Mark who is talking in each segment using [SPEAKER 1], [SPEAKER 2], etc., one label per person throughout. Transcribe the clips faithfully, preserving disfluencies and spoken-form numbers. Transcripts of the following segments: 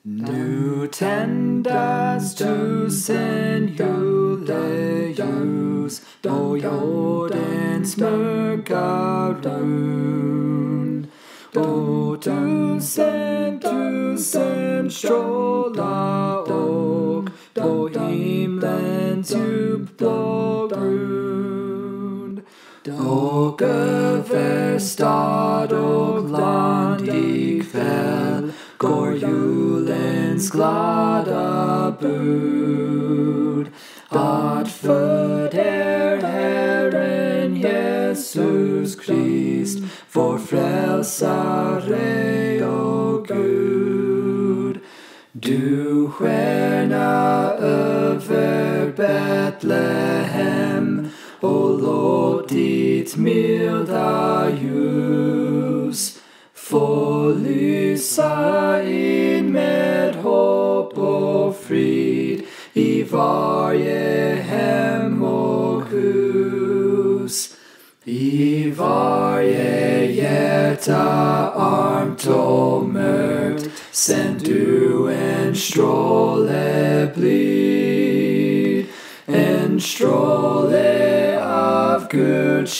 [SPEAKER 1] Nu tändas tusen juleljus på jordens mörka rund. Och tusen, tusen strålar och på himlens djupblå grund. Och över stad och land ikväll går julens glada bud. Att född är Herren Jesus Krist, vår frälsare och Gud. Du stjärna över Betlehem, och låt ditt milda ljus få lysa in med hopp och frid i varje hem och hus. I varje hjärta armt och mörkt sänd du en stråle blid, en stråle av Guds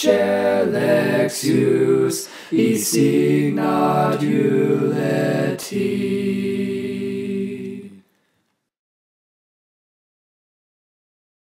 [SPEAKER 1] kärleks ljus i signad juletid.